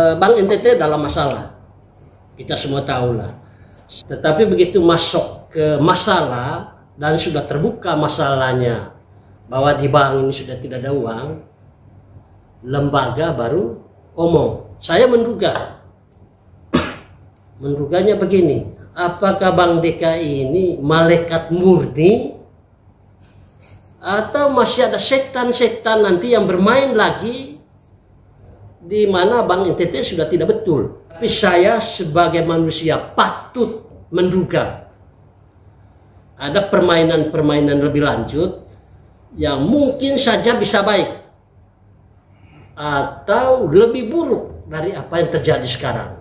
Bank NTT dalam masalah, kita semua tahulah. Tetapi begitu masuk ke masalah dan sudah terbuka masalahnya bahwa di bank ini sudah tidak ada uang, lembaga baru omong. Saya menduganya begini, apakah Bank DKI ini malaikat murni atau masih ada setan-setan nanti yang bermain lagi, di mana Bank NTT sudah tidak betul. Tapi saya sebagai manusia patut menduga ada permainan-permainan lebih lanjut yang mungkin saja bisa baik atau lebih buruk dari apa yang terjadi sekarang.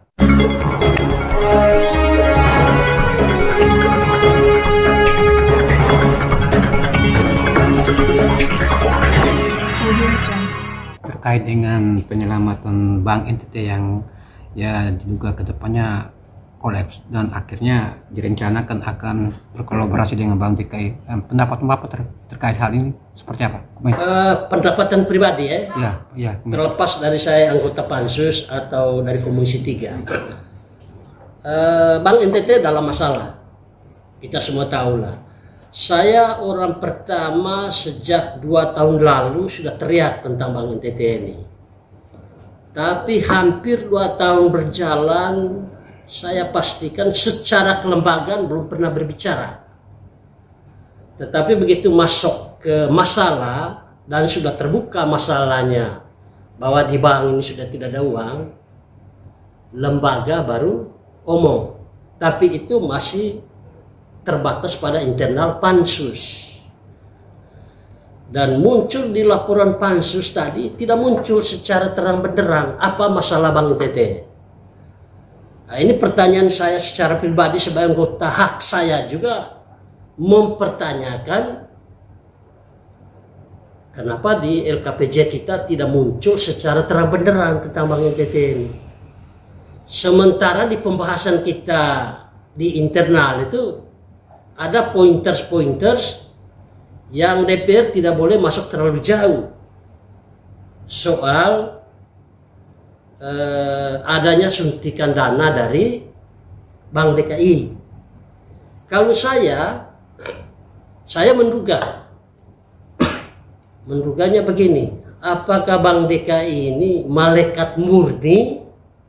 Terkait dengan penyelamatan Bank NTT yang ya diduga kedepannya kolaps dan akhirnya direncanakan akan berkolaborasi dengan Bank DKI. Pendapat Bapak terkait hal ini seperti apa? Pendapatan pribadi ya? Ya. Terlepas dari saya anggota Pansus atau dari Komisi 3. Bank NTT dalam masalah, kita semua tahulah. Saya orang pertama sejak 2 tahun lalu sudah teriak tentang Bank NTT ini. Tapi hampir 2 tahun berjalan, saya pastikan secara kelembagaan belum pernah berbicara. Tetapi begitu masuk ke masalah dan sudah terbuka masalahnya bahwa di bank ini sudah tidak ada uang, lembaga baru omong. Tapi itu masih terbatas pada internal Pansus. Dan muncul di laporan Pansus tadi tidak muncul secara terang benderang apa masalah Bank NTT. Nah, ini pertanyaan saya secara pribadi sebagai anggota, hak saya juga mempertanyakan kenapa di LKPJ kita tidak muncul secara terang benderang tentang Bank NTT ini. Sementara di pembahasan kita di internal itu ada pointers yang DPR tidak boleh masuk terlalu jauh soal adanya suntikan dana dari Bank DKI. Kalau saya menduganya begini, apakah Bank DKI ini malaikat murni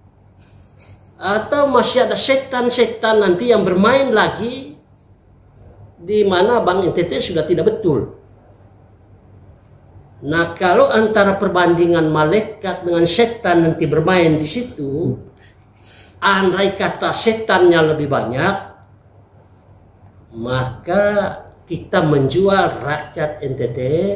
atau masih ada setan-setan nanti yang bermain lagi, di mana Bank NTT sudah tidak betul. Nah, kalau antara perbandingan malaikat dengan setan nanti bermain di situ, andai kata setannya lebih banyak, maka kita menjual rakyat NTT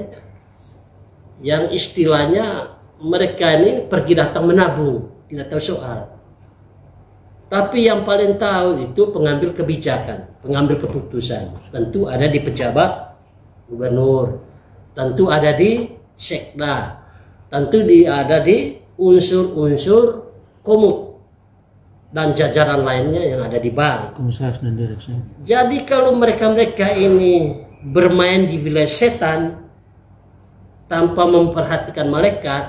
yang istilahnya mereka ini pergi datang menabung, tidak tahu soal. Tapi yang paling tahu itu pengambil kebijakan, pengambil keputusan. Tentu ada di pejabat gubernur, tentu ada di sekda, tentu ada di unsur-unsur komut dan jajaran lainnya yang ada di bank. Komisaris dan direksi. Jadi kalau mereka-mereka ini bermain di wilayah setan tanpa memperhatikan malaikat,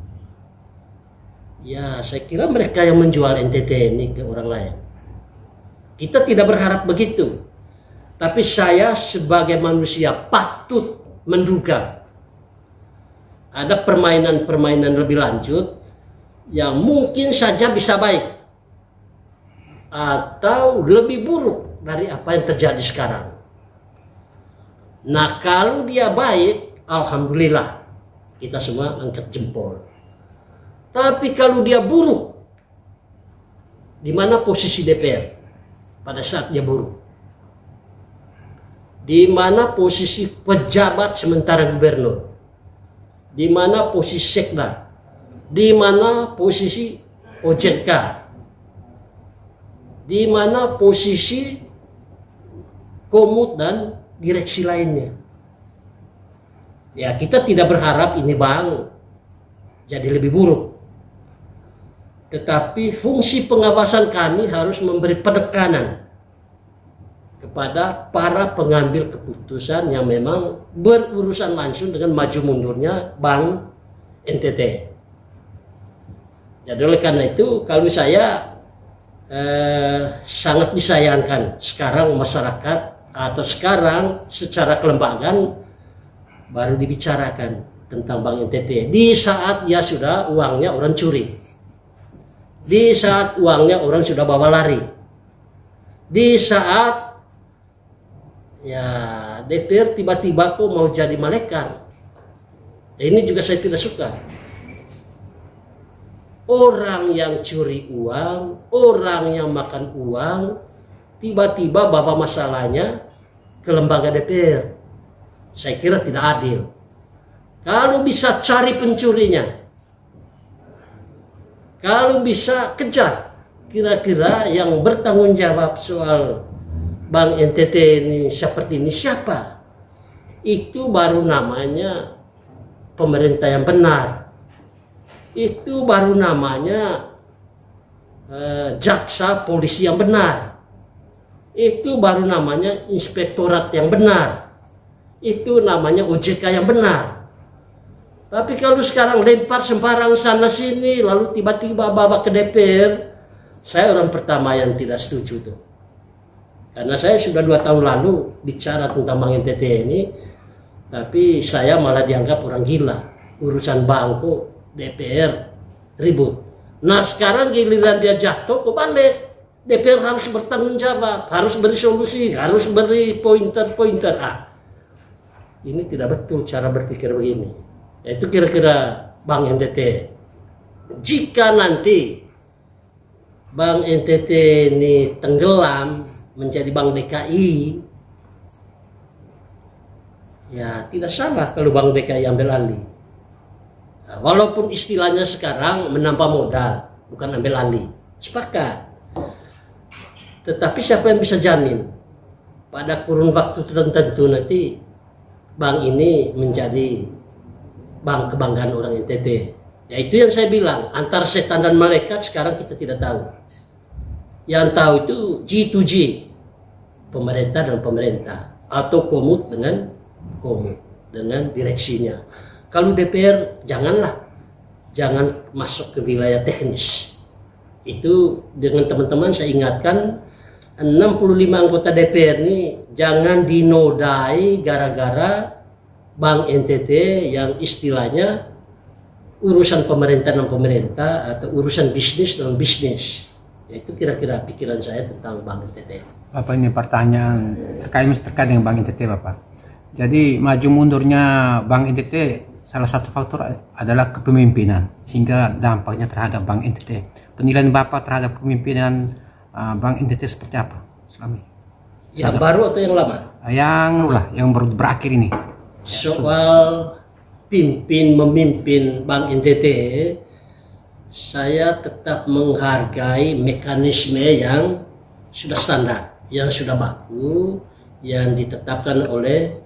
ya saya kira mereka yang menjual NTT ini ke orang lain. Kita tidak berharap begitu. Tapi saya sebagai manusia patut menduga ada permainan-permainan lebih lanjut yang mungkin saja bisa baik atau lebih buruk dari apa yang terjadi sekarang. Nah, kalau dia baik, alhamdulillah, kita semua angkat jempol. Tapi kalau dia buruk, di mana posisi DPR pada saat dia buruk? Di mana posisi pejabat sementara gubernur? Di mana posisi sekda? Di mana posisi OJK? Di mana posisi komut dan direksi lainnya? Ya, kita tidak berharap ini bank jadi lebih buruk. Tetapi fungsi pengawasan kami harus memberi penekanan kepada para pengambil keputusan yang memang berurusan langsung dengan maju mundurnya Bank NTT. Jadi oleh karena itu kalau saya sangat disayangkan sekarang masyarakat atau sekarang secara kelembagaan baru dibicarakan tentang Bank NTT di saat ya sudah uangnya orang curi, di saat uangnya orang sudah bawa lari, di saat ya DPR tiba-tiba kok mau jadi malaikat. Ini juga saya tidak suka. Orang yang curi uang, orang yang makan uang, tiba-tiba bawa masalahnya ke lembaga DPR. Saya kira tidak adil. Kalau bisa cari pencurinya, kalau bisa kejar, kira-kira yang bertanggung jawab soal Bank NTT ini seperti ini siapa? Itu baru namanya pemerintah yang benar. Itu baru namanya jaksa polisi yang benar. Itu baru namanya inspektorat yang benar. Itu namanya OJK yang benar. Tapi kalau sekarang lempar sembarang sana sini lalu tiba-tiba bawa ke DPR, saya orang pertama yang tidak setuju tuh. Karena saya sudah 2 tahun lalu bicara tentang Bank NTT ini, tapi saya malah dianggap orang gila. Urusan bangku DPR ribut. Nah sekarang giliran dia jatuh kok balik. DPR harus bertanggung jawab, harus beri solusi, harus beri pointer-pointer. Ini tidak betul cara berpikir begini. Itu kira-kira Bank NTT. Jika nanti Bank NTT ini tenggelam menjadi Bank DKI, ya tidak salah kalau Bank DKI ambil alih. Walaupun istilahnya sekarang menambah modal, bukan ambil alih. Sepakat. Tetapi siapa yang bisa jamin pada kurun waktu tertentu nanti bank ini menjadi bank kebanggaan orang NTT. Ya itu yang saya bilang, antar setan dan malaikat sekarang kita tidak tahu. Yang tahu itu G2G, pemerintah dan pemerintah, atau komut dengan komut, dengan direksinya. Kalau DPR jangan masuk ke wilayah teknis. Itu dengan teman-teman saya ingatkan 65 anggota DPR ini jangan dinodai gara-gara Bank NTT yang istilahnya urusan pemerintah dan pemerintah atau urusan bisnis dan bisnis. Itu kira-kira pikiran saya tentang Bank NTT. Bapak, ini pertanyaan terkait dengan Bank NTT Bapak. Jadi maju mundurnya Bank NTT salah satu faktor adalah kepemimpinan sehingga dampaknya terhadap Bank NTT. Penilaian Bapak terhadap kepemimpinan Bank NTT seperti apa selama ini? Yang baru atau yang lama? Yang baru berakhir ini. Soal memimpin Bank NTT, saya tetap menghargai mekanisme yang sudah standar, yang sudah baku, yang ditetapkan oleh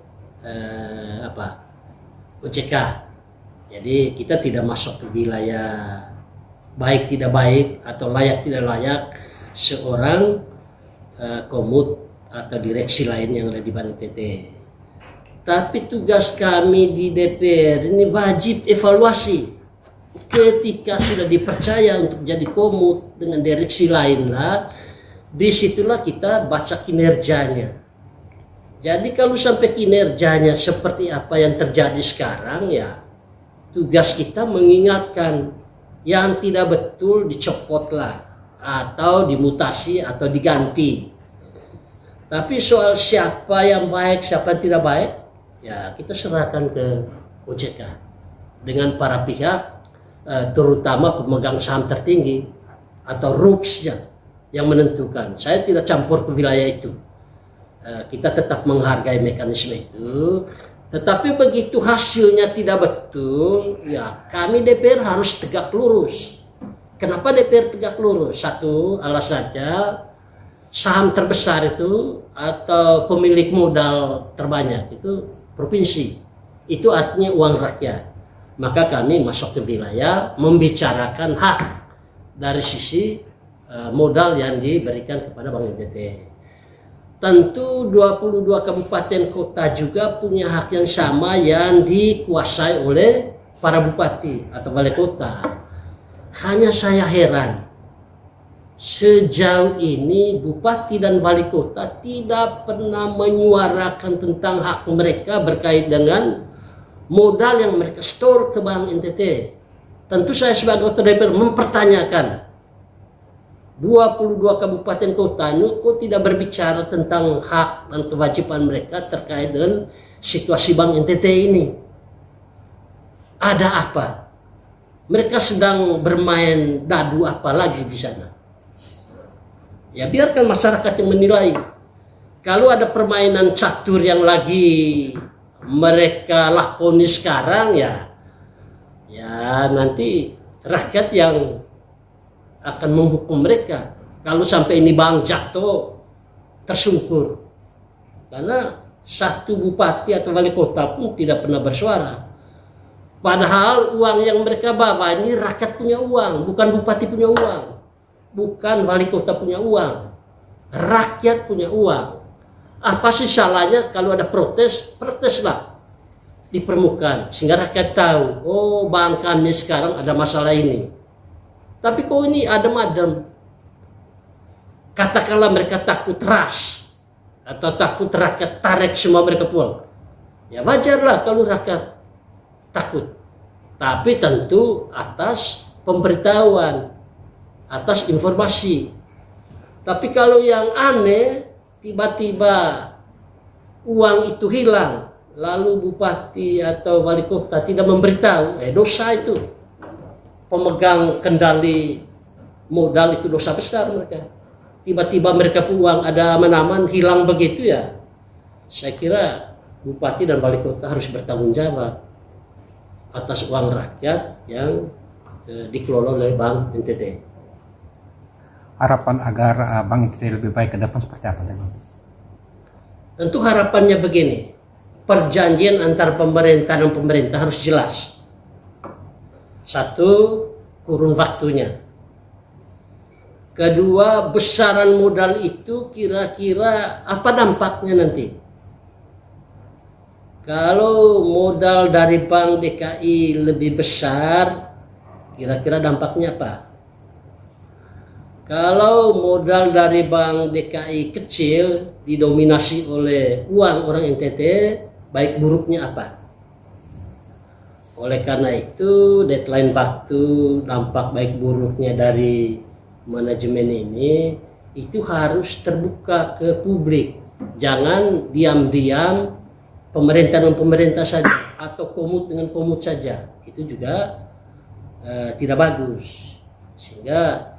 OJK. Jadi kita tidak masuk ke wilayah baik tidak baik atau layak tidak layak seorang komut atau direksi lain yang ada di Bank NTT. Tapi tugas kami di DPR ini wajib evaluasi. Ketika sudah dipercaya untuk jadi komut dengan direksi lain lah, disitulah kita baca kinerjanya. Jadi kalau sampai kinerjanya seperti apa yang terjadi sekarang, ya tugas kita mengingatkan yang tidak betul dicopotlah atau dimutasi atau diganti. Tapi soal siapa yang baik, siapa yang tidak baik, ya kita serahkan ke OJK dengan para pihak, terutama pemegang saham tertinggi atau RUPS-nya yang menentukan. Saya tidak campur ke wilayah itu. Kita tetap menghargai mekanisme itu. Tetapi begitu hasilnya tidak betul, ya kami DPR harus tegak lurus. Kenapa DPR tegak lurus? Satu, alasannya saham terbesar itu atau pemilik modal terbanyak itu provinsi. Itu artinya uang rakyat. Maka kami masuk ke wilayah membicarakan hak dari sisi modal yang diberikan kepada Bank NTT. Tentu 22 kabupaten kota juga punya hak yang sama yang dikuasai oleh para bupati atau wali kota. Hanya saya heran, sejauh ini bupati dan wali kota tidak pernah menyuarakan tentang hak mereka berkait dengan modal yang mereka store ke Bank NTT. Tentu saya sebagai ketua DPR mempertanyakan, 22 kabupaten kota ini kok tidak berbicara tentang hak dan kewajiban mereka terkait dengan situasi Bank NTT ini. Ada apa? Mereka sedang bermain dadu apa lagi di sana? Ya biarkan masyarakat yang menilai. Kalau ada permainan catur yang lagi mereka lakoni sekarang, ya nanti rakyat yang akan menghukum mereka. Kalau sampai ini bank jatuh tersungkur, karena satu bupati atau wali kota pun tidak pernah bersuara. Padahal uang yang mereka bawa ini rakyat punya uang, bukan bupati punya uang, bukan wali kota punya uang, rakyat punya uang. Apa sih salahnya kalau ada protes, proteslah di permukaan sehingga rakyat tahu, oh bank kami sekarang ada masalah ini. Tapi kok ini adem-adem? Katakanlah mereka takut ras atau takut rakyat tarik semua mereka pulang. Ya wajarlah kalau rakyat takut. Tapi tentu atas pemberitahuan, atas informasi. Tapi kalau yang aneh, tiba-tiba uang itu hilang, lalu bupati atau wali kota tidak memberitahu, dosa itu. Pemegang kendali modal itu dosa besar mereka. Tiba-tiba mereka uang ada aman-aman hilang begitu, ya. Saya kira bupati dan wali kota harus bertanggung jawab atas uang rakyat yang dikelola oleh Bank NTT. Harapan agar Bank NTT lebih baik ke depan seperti apa? Tentu harapannya begini, perjanjian antar pemerintah dan pemerintah harus jelas. Satu, kurun waktunya. Kedua, besaran modal itu kira-kira apa dampaknya nanti? Kalau modal dari Bank DKI lebih besar, kira-kira dampaknya apa? Kalau modal dari Bank DKI kecil didominasi oleh uang orang NTT, baik buruknya apa? Oleh karena itu, deadline waktu, dampak baik buruknya dari manajemen ini itu harus terbuka ke publik. Jangan diam-diam pemerintah dengan pemerintah saja atau komut dengan komut saja. Itu juga tidak bagus. Sehingga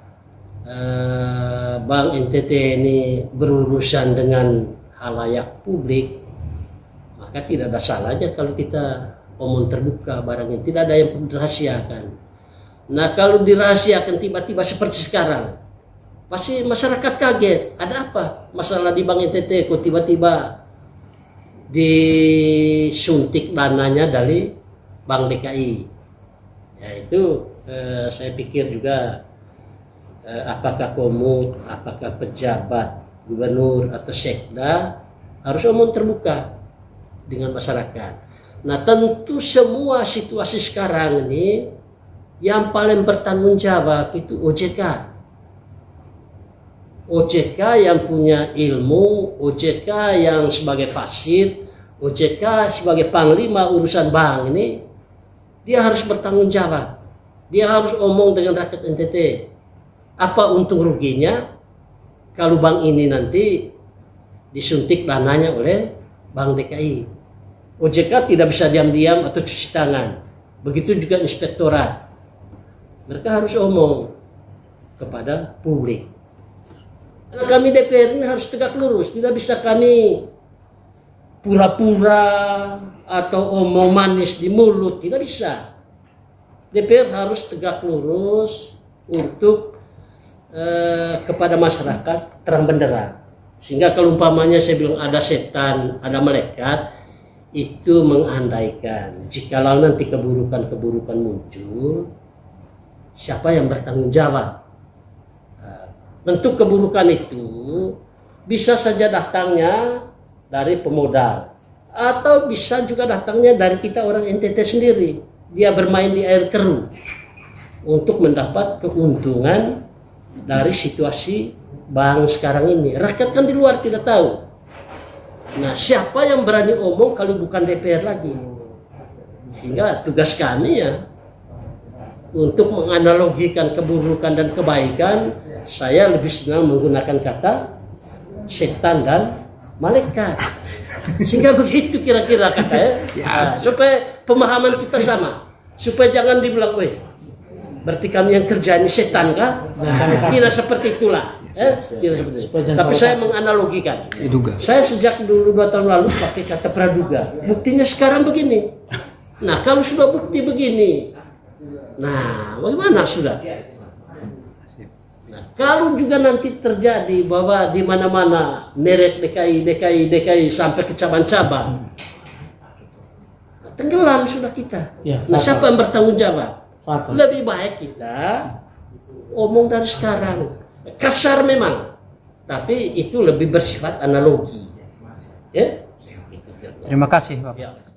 Bank NTT ini berurusan dengan halayak publik, maka tidak ada salahnya kalau kita omong terbuka barangnya, tidak ada yang dirahasiakan. Nah kalau dirahasiakan tiba-tiba seperti sekarang, pasti masyarakat kaget. Ada apa masalah di Bank NTT kok tiba-tiba disuntik dananya dari Bank DKI? Ya itu saya pikir juga apakah komut, apakah pejabat, gubernur atau sekda harus omong terbuka dengan masyarakat. Nah tentu semua situasi sekarang ini yang paling bertanggung jawab itu OJK. OJK yang punya ilmu, OJK yang sebagai fasid, OJK sebagai panglima urusan bank ini, dia harus bertanggung jawab. Dia harus omong dengan rakyat NTT. Apa untung ruginya kalau bank ini nanti disuntik dananya oleh Bank DKI? OJK tidak bisa diam-diam atau cuci tangan. Begitu juga inspektorat. Mereka harus omong kepada publik. Karena kami DPR ini harus tegak lurus. Tidak bisa kami pura-pura atau omong manis di mulut. Tidak bisa. DPR harus tegak lurus untuk kepada masyarakat terang benderang. Sehingga kalau umpamanya saya bilang ada setan, ada malaikat, itu mengandaikan jikalau nanti keburukan-keburukan muncul, siapa yang bertanggung jawab? Tentu keburukan itu bisa saja datangnya dari pemodal, atau bisa juga datangnya dari kita orang NTT sendiri. Dia bermain di air keruh. untuk mendapat keuntungan dari situasi bank sekarang ini. Rakyat kan di luar tidak tahu. Nah, siapa yang berani omong kalau bukan DPR lagi? Sehingga tugas kami ya untuk menganalogikan keburukan dan kebaikan, saya lebih senang menggunakan kata setan dan malaikat. Sehingga begitu kira-kira katanya. Nah, supaya pemahaman kita sama. Supaya jangan dibilang, weh, berarti kami yang kerja ini setan kah? Nah, tidak seperti itulah. Tidak seperti itu. Tapi saya menganalogikan. Saya sejak dulu 2 tahun lalu pakai kata praduga. Buktinya sekarang begini. Nah, kalau sudah bukti begini, nah bagaimana sudah? Nah, kalau juga nanti terjadi bahwa di mana-mana merek DKI sampai ke cabang-cabang, tenggelam sudah kita. Nah, siapa yang bertanggung jawab? Lebih baik kita omong dari sekarang. Kasar memang, tapi itu lebih bersifat analogi. Ya? Terima kasih, Bapak. Ya.